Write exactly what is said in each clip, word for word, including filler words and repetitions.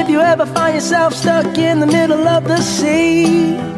if you ever find yourself stuck in the middle of the sea,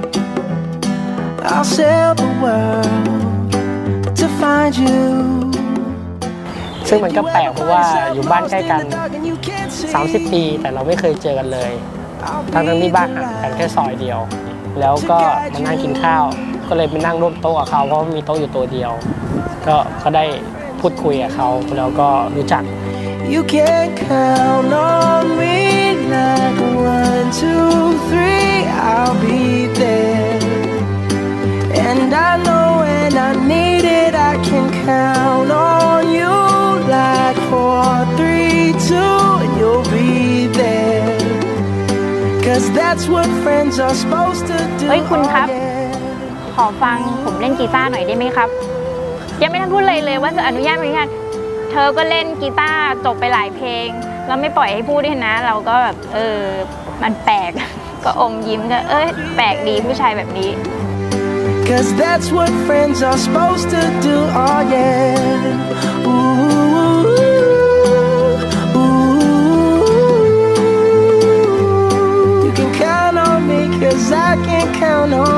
I'll sail the world to find you. ซึ่งมันก็แปลกเพราะว่าอยู่บ้านใกล้กันสามสิบปีแต่เราไม่เคยเจอกันเลยทั้งทั้งที่บ้านห่างกันแค่ซอยเดียวแล้วก็มานั่งกินข้าวก็เลยไปนั่งร่วมโต๊ะกับเขาเพราะมีโต๊ะอยู่ตัวเดียวก็ก็ได้พูดคุยกับเขาแล้วก็รู้จัก You can count on me like one, two, three, I'll be there. And I know when I need it, I can count on you like four, three, two, and you'll be there. Cause that's what friends are supposed to do. เฮ้ยคุณครับขอฟังผมเล่นกีตาร์หน่อยได้ไหมครับยังไม่ทันพูดเลยเลยว่าจะอนุญาตไหมคะเธอก็เล่นกีตาร์จบไปหลายเพลงแล้วไม่ปล่อยให้พูดด้วยนะเราก็แบบเออมันแปลกก็อมยิ้มก็เอ้ยแปลกดีผู้ชายแบบนี้ Cause that's what friends are supposed to do. Oh yeah. Ooh, ooh. You can count on me 'cause I can count on